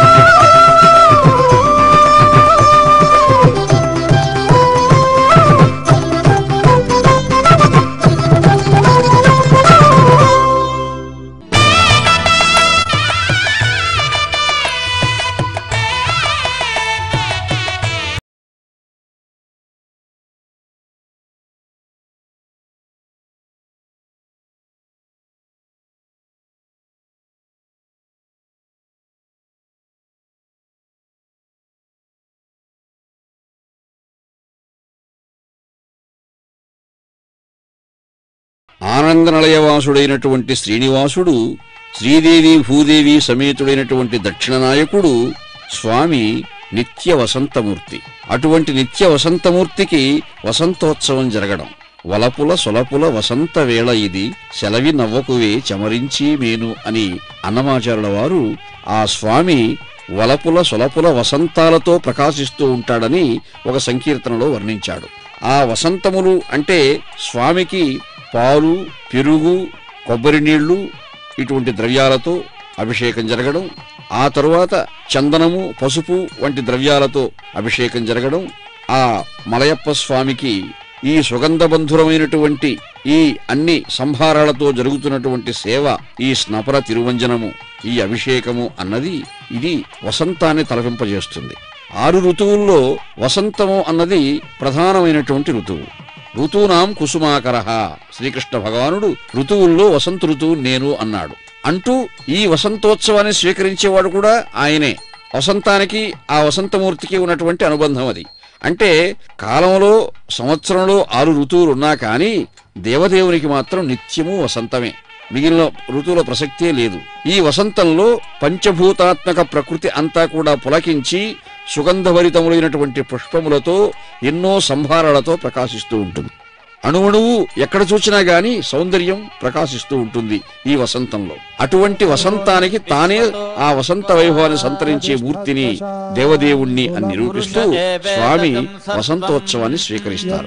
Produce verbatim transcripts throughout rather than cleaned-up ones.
ఆనందనలయవాసుడైనటువంటి శ్రీనివాసుడు, శ్రీదేవి భూదేవి సమేతుడైనటువంటి దక్షిణనాయకుడు స్వామి నిత్య వసంతమూర్తి. అటువంటి నిత్య వసంతమూర్తికి వసంతోత్సవం జరగడం. వలపుల సొలపుల వసంత వేళ ఇది, సెలవి నవ్వకువే చమరించి మేను అని అన్నమాచారుల వారు ఆ స్వామి వలపుల సొలపుల వసంతాలతో ప్రకాశిస్తూ ఉంటాడని ఒక సంకీర్తనలో వర్ణించాడు. ఆ వసంతములు అంటే స్వామికి పాలు, పెరుగు, కొబ్బరి నీళ్లు ఇటువంటి ద్రవ్యాలతో అభిషేకం జరగడం, ఆ తరువాత చందనము, పసుపు వంటి ద్రవ్యాలతో అభిషేకం జరగడం, ఆ మలయప్ప స్వామికి ఈ సుగంధబంధురమైనటువంటి ఈ అన్ని సంభారాలతో జరుగుతున్నటువంటి సేవ, ఈ స్నపర తిరువంజనము, ఈ అభిషేకము అన్నది ఇది వసంతాన్ని తలపింపజేస్తుంది. ఆరు ఋతువుల్లో వసంతము అన్నది ప్రధానమైనటువంటి ఋతువు. ఋతూనాం కుసుమాకరః, శ్రీకృష్ణ భగవానుడు ఋతువుల్లో వసంత ఋతువు నేను అన్నాడు. అంటూ ఈ వసంతోత్సవాన్ని స్వీకరించేవాడు కూడా ఆయనే. వసంతానికి ఆ వసంతమూర్తికి ఉన్నటువంటి అనుబంధం అది. అంటే కాలంలో సంవత్సరంలో ఆరు ఋతువులున్నా కానీ దేవదేవునికి మాత్రం నిత్యము వసంతమే, మిగిలిన ఋతువుల ప్రసక్తే లేదు. ఈ వసంతంలో పంచభూతాత్మక ప్రకృతి అంతా కూడా పులకించి సుగంధభరితములైనటువంటి పుష్పములతో ఎన్నో సంభారాలతో ప్రకాశిస్తూ ఉంటుంది. అణువణువు ఎక్కడ చూచినా గాని సౌందర్యం ప్రకాశిస్తూ ఉంటుంది ఈ వసంతంలో. అటువంటి వసంతానికి తానే ఆ వసంత వైభవాన్ని సంతరించే మూర్తిని, దేవదేవుణ్ణి అని నిరూపిస్తూ స్వామి వసంతోత్సవాన్ని స్వీకరిస్తారు.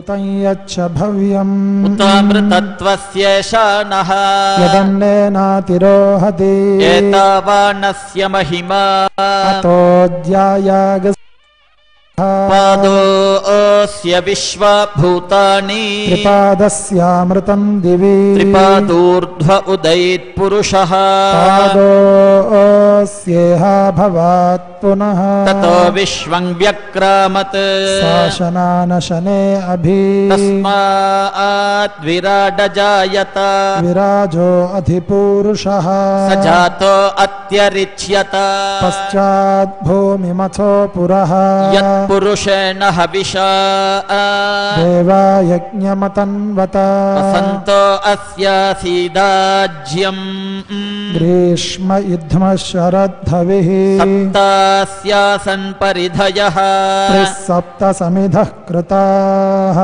పాదోస్య విశ్వభూతాని త్రిపాదస్యామృతం దివి త్రిపాదూర్ధ్వ ఉదయత్ పురుషః పాదోస్యేహ భవాత్ పునః తతో విశ్వం వ్యక్రామత్ శాసనానశనే అభి తస్మాత్ విరాడజాయత విరాజో అధిపూరుషః సజాతో అత్యరిచ్యత పశ్చాత్ భూమిమథో పురః పురుషేణ హవిషా దేవాయజ్ఞమతన్వత వసంతో అస్యాసీదాజ్యం గ్రీష్మ యుధ్మ శరద్ధవిః సప్తాస్యాసన్ పరిధయః త్రిసప్త సమిధః కృతాః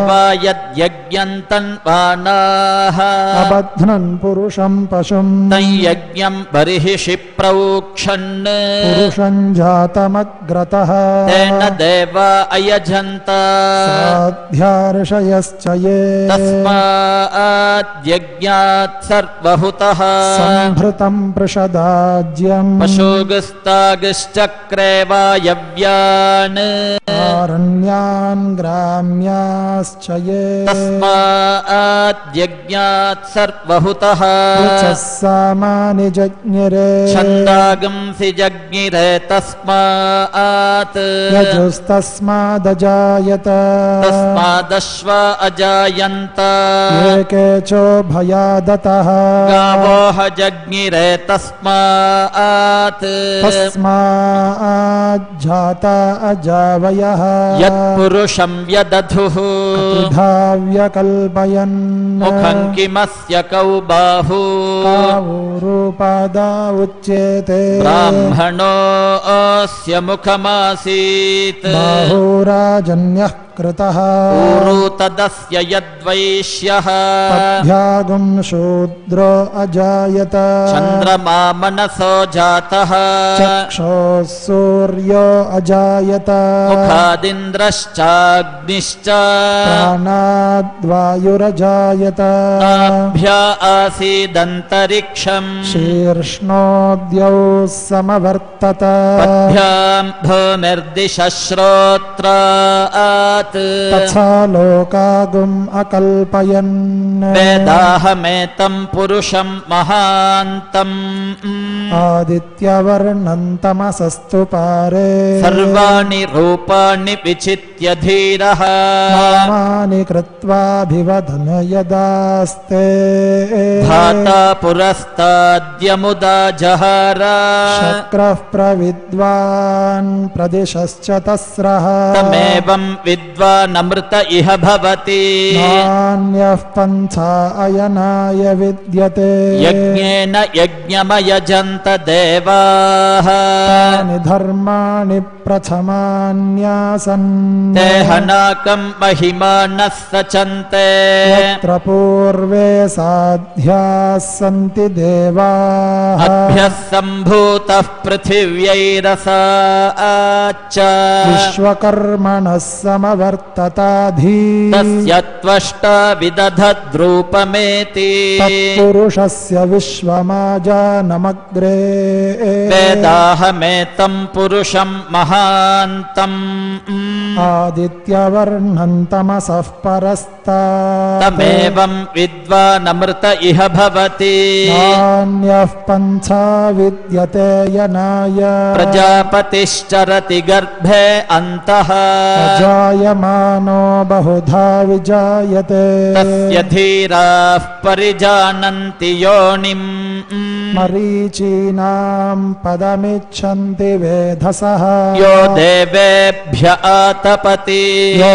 దేవాయజ్ఞంతన్వానాః అబధ్నన్ పురుషం పశుం తయ్యజ్ఞం బర్హిషి ప్రౌక్షన్ పురుషం జాతమగ్రతః తేన దేవా అయజంత సాధ్యార్షయశ్చ యే తస్మాద్యజ్ఞాత్ సర్వహుతః సంభృతం పృషదాజ్యం పశుగుస్తాగుశ్చక్రే వాయవ్యాన్ ఆరణ్యాన్ గ్రామ్యాశ్చ యే తస్మాద్యజ్ఞాత్ సర్వహుతః సామాని జజ్ఞిరే ఛందాగంసి జజ్ఞిరే తస్మాత్ యజుస్తస్మాదజాయత తస్మాదశ్వ అజాయంత ఏకేచో భయాదతః గావోః జజ్ఞిరే తస్మాత్ తస్మాజ్జాత అజావయః యత్పురుషం వ్యదధుః ధావ్యకల్పయన్ ముఖం కిమస్య కౌ బాహు రూపాదా ఉచ్యేతే బ్రాహ్మణోऽస్య ముఖమాసీత్ బాహురాజన్యః कृतः ऊरू तदस्य यद्वैश्यः तद्भ्यागुं शूद्रो अजायत चन्द्रमा मनसो जातः चक्षुः सूर्यो अजायत मुखादिन्द्रश्चाग्निश्च प्राणाद्वायुरजायत नाभ्या आसीदन्तरिक्षम् शीर्ष्णोऽद्यौ समवर्तत पद्भ्याम् भूमिर्दिशश्रोत्रात् तथा लोकागुम् अकल्पयन् वेदाहमेतम् पुरुषम् महान्तम् आदित्यवर्णं तमसस्तु पारे सर्वाणि रूपाणि विचित्य धीरः नामानि कृत्वाभिवदन यदास्ते धाता पुरस्ताद्यमुदा जहार शक्रः प्रविद्वान् प्रदिशश्च तस्रः तमेवम् विद्वानमृत इह भवति नान्यः पन्था अयनाय विद्यते यज्ञेन यज्ञमयजन्त देवाः तानि धर्माणि प्रथमान्यासन् देहनाकम् महिमानः सचन्ते यत्र पूर्वे साध्याः सन्ति देवाः अभ्यः सम्भूतः पृथिव्यैरसाच्च विश्वकर्मणः समवर्तताधि तस्य त्वष्टा विदधद्रूपमेति तत्पुरुषस्य विश्वमाजानमग्रे वेदाहमेतम् पुरुषम् महान्तम् आदित्यवर्णं तमसः परस्तात् तमेवम् विद्वानमृत इह भवति नान्यः पन्था विद्यते यनाय प्रजापतिश्चरति गर्भे अन्तः अजायमानो बहुधा विजायते तस्य धीराः परिजानन्ति योनिम् मरीचीनां पदमिच्छन्ति वेधसः यो देवेभ्य आतपति यो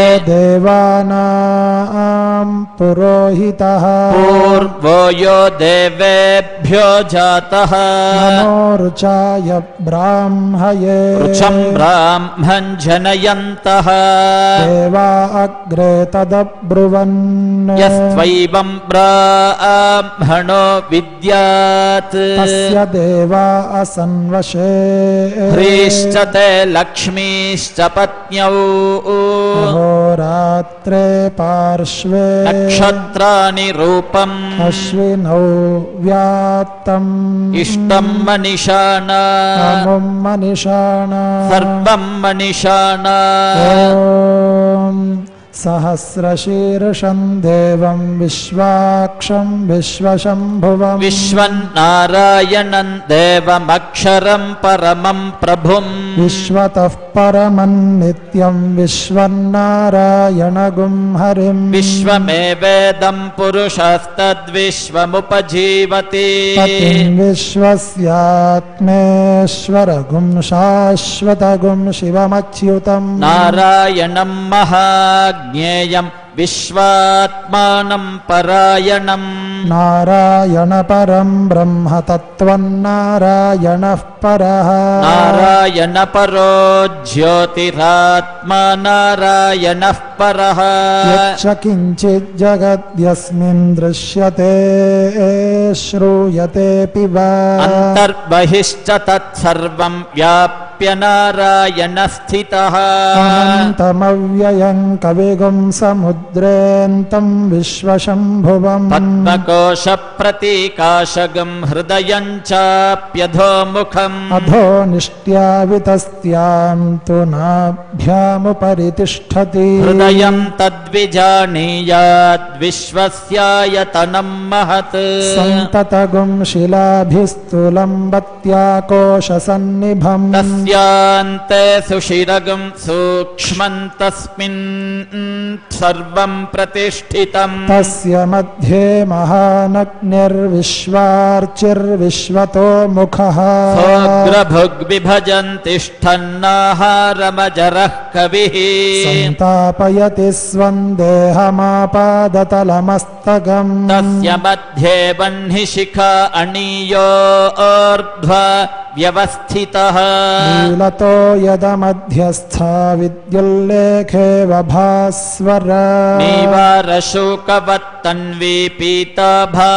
देवानां पुरोहितः पूर्वो यो देवेभ्यो जातः मनोरुचाय ब्राह्मये ऋचं ब्राह्मन् जनयन्तः देवा अग्रे तदब्रुवन् यस्त्वैवं ब्राह्मणो विद्यात् तस्य देवा असन्वशे ह्रीश्च ते लक्ष्मीश्च पत्न्यौ अहोरात्रे पार्श्वे नक्षत्राणि रूपम् अश्विनौ व्याप्तम् इष्टम् मनिषाणा अमुं मनिषाणा सर्वम् मनिषाणा ॐ सहस्रशीर्षं देवं विश्वाक्षं विश्वशम्भुवम् विश्वन्नारायणम् देवमक्षरम् परमम् प्रभुम् विश्वतः परमं नित्यं विश्वन्नारायणगुं हरिम् विश्वमेवेदम् पुरुषस्तद्विश्वमुपजीवति पतिं विश्वस्यात्मेश्वरगुं शाश्वतगुं शिवमच्युतम् नारायणम् महाज्ञेयम् विश्वात्मानम् परायणम् नारायणपरं ब्रह्म तत्त्वन्नारायणः परः नारायण परो ज्योतिरात्मा नारायणः परः यच्च किञ्चित् जगद्यस्मिन् दृश्यते श्रूयतेऽपि वा अन्तर्बहिश्च तत्सर्वम् व्याप्य नारायण स्थितः अनन्तमव्ययं कविगुं समुद्रेऽन्तं विश्वशम्भुवम् पद्मकोश प्रतीकाशगम् हृदयम् चाप्यधोमुखम् अधो निष्ट्यावितस्त्यां तु नाभ्यामुपरि तिष्ठति हृदयम् तद्विजानीयाद्विश्वस्यायतनम् महत् सन्ततगुं शिलाभिस्तुलम्बत्याकोशसन्निभम् तस्यान्ते सुशिरगम् सूक्ष्मम् तस्मिन् सर्वम् प्रतिष्ठितम् तस्य मध्ये महानग्निर्विश्वार्चिर्विश्वतो मुखः सोऽग्रभुग्विभजन् तिष्ठन्नाहारमजरः कविः सन्तापयति स्वं देहमापादतलमस्तकम् तस्य मध्ये वह्निशिखा अणीयोर्ध्वा వ్యవస్థితః లీలతో యదమధ్యస్థా విద్యుల్లేఖేవ భాస్వర నీవారశోకవత్తన్వీ పీతాభా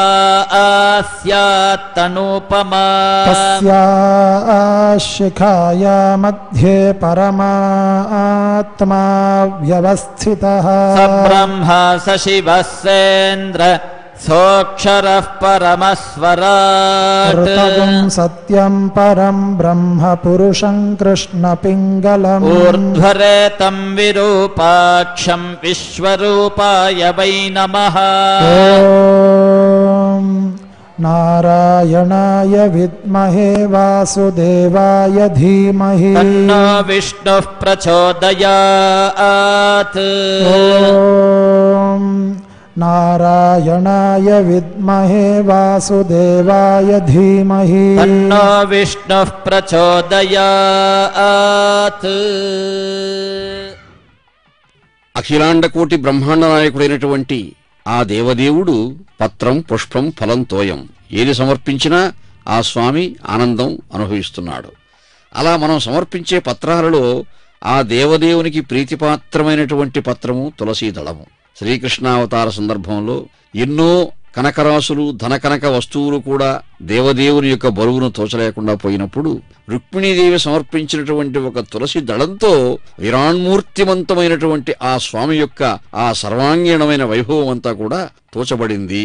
స్యాత్తనూపమా తస్యా శిఖాయా మధ్యే పరమాత్మా వ్యవస్థితః సబ్రహ్మ సశివస్సేంద్ర సోక్షరః పరమస్వరాట్ ఋతగుం సత్యం పరం బ్రహ్మ పురుషం కృష్ణ పింగళం ఊర్ధ్వరేతం విరూపాక్షం విశ్వరూపాయ వై నమః ఓం నారాయణాయ విద్మహే వాసుదేవాయ ధీమహి తన్నో విష్ణుః ప్రచోదయాత్ ఓం నారాయణాయ విద్మహే వాసుదేవాయ ధీమహి తన్నో విష్ణుః ప్రచోదయాత్ అఖిలాండకోటి బ్రహ్మాండ నాయకుడైనటువంటి ఆ దేవదేవుడు పత్రం పుష్పం ఫలం తోయం ఏది సమర్పించినా ఆ స్వామి ఆనందం అనుభవిస్తున్నాడు. అలా మనం సమర్పించే పత్రాలలో ఆ దేవదేవునికి ప్రీతిపాత్రమైనటువంటి పత్రము తులసీ దళము. శ్రీకృష్ణావతార సందర్భంలో ఎన్నో కనకరాశులు ధనకనక వస్తువులు కూడా దేవదేవుని యొక్క బరువును తోచలేకుండా పోయినప్పుడు రుక్మిణీదేవి సమర్పించినటువంటి ఒక తులసి దళంతో విరాణ్మూర్తిమంతమైనటువంటి ఆ స్వామి యొక్క ఆ సర్వాంగీణమైన వైభవం అంతా కూడా తోచబడింది.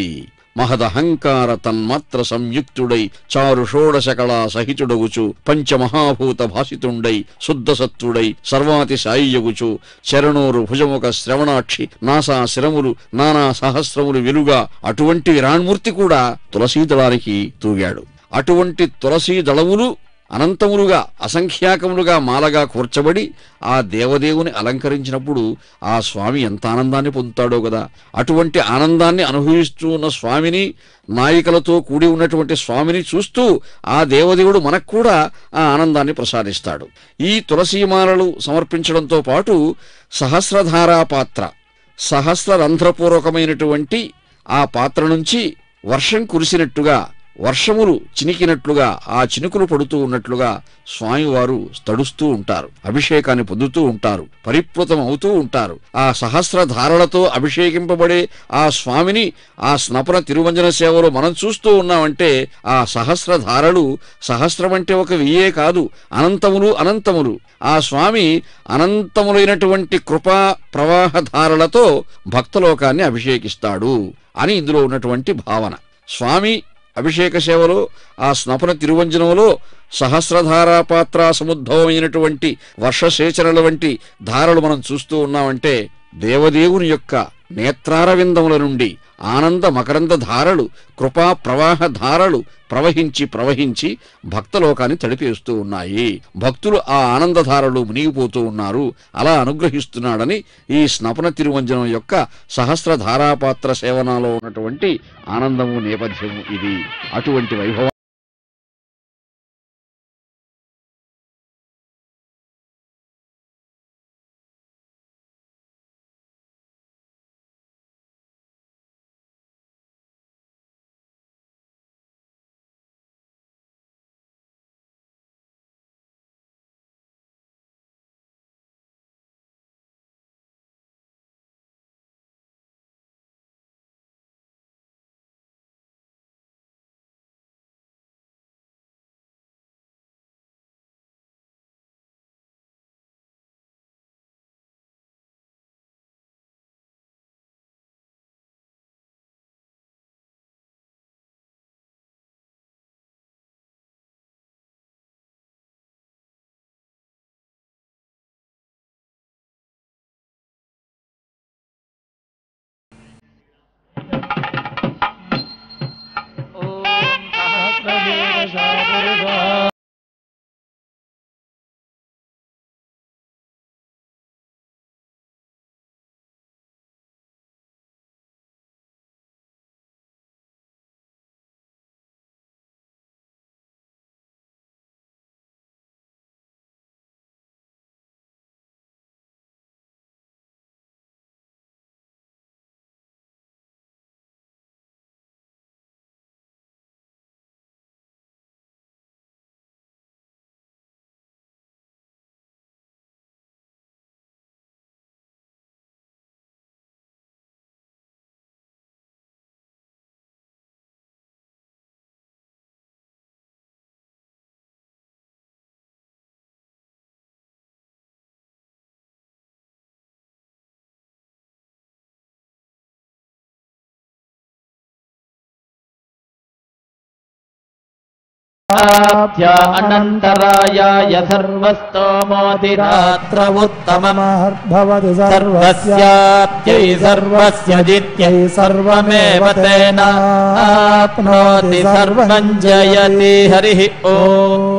మహదహంకార తన్మాత్ర సంయుక్తుడై చారు షోడశకళా సహితుడగుచు పంచమహాభూత భాసితుండై శుద్ధసత్తుడై సర్వాతిశాయియగుచు చరణోరు భుజముఖ శ్రవణాక్షి నాసా శిరములు నానా సహస్రములు వెలుగా అటువంటి విరాణ్మూర్తి కూడా తులసీదళానికి తూగాడు. అటువంటి తులసీ దళములు అనంతములుగా అసంఖ్యాకములుగా మాలగా కూర్చబడి ఆ దేవదేవుని అలంకరించినప్పుడు ఆ స్వామి ఎంత ఆనందాన్ని పొందుతాడో కదా. అటువంటి ఆనందాన్ని అనుభవిస్తూ ఉన్న స్వామిని, నాయికలతో కూడి ఉన్నటువంటి స్వామిని చూస్తూ ఆ దేవదేవుడు మనకు కూడా ఆ ఆనందాన్ని ప్రసాదిస్తాడు. ఈ తులసీమాలలు సమర్పించడంతో పాటు సహస్రధారా పాత్ర, సహస్ర రంధ్రపూర్వకమైనటువంటి ఆ పాత్ర నుంచి వర్షం కురిసినట్టుగా, వర్షములు చినికినట్లుగా, ఆ చినుకులు పడుతూ ఉన్నట్లుగా స్వామివారు తడుస్తూ ఉంటారు, అభిషేకాన్ని పొందుతూ ఉంటారు, పరిప్లుతం అవుతూ ఉంటారు. ఆ సహస్ర ధారలతో అభిషేకింపబడే ఆ స్వామిని ఆ స్నపన తిరువంజన సేవలో మనం చూస్తూ ఉన్నామంటే ఆ సహస్ర ధారలు, సహస్రం అంటే ఒక వెయ్యే కాదు, అనంతములు అనంతములు. ఆ స్వామి అనంతములైనటువంటి కృపా ప్రవాహ ధారలతో భక్తలోకాన్ని అభిషేకిస్తాడు అని ఇందులో ఉన్నటువంటి భావన. స్వామి అభిషేక సేవలో ఆ స్నపన తిరువంజనంలో సహస్రధారా పాత్ర సముద్భవమైనటువంటి వర్షసేచనల వంటి ధారలు మనం చూస్తూ ఉన్నామంటే దేవదేవుని యొక్క నేత్రారవిందముల నుండి ఆనంద మకరంద ధారలు, కృపా ప్రవాహ ధారలు ప్రవహించి ప్రవహించి భక్తలోకాన్ని తడిపేస్తూ ఉన్నాయి. భక్తులు ఆ ఆనందధారలు మునిగిపోతూ ఉన్నారు. అలా అనుగ్రహిస్తున్నాడని ఈ స్నపన తిరువంజనం యొక్క సహస్రధారాపాత్ర సేవనాలో ఉన్నటువంటి ఆనందము నేపథ్యము ఇది. అటువంటి వైభవం अनन्तरायाय सर्वस्तोमोऽधिरात्र उत्तममर्भवति सर्वस्याप्त्यै सर्वस्य जित्यै सर्वमेव तेनाप्नोति सर्वं जयति हरिः ओम्।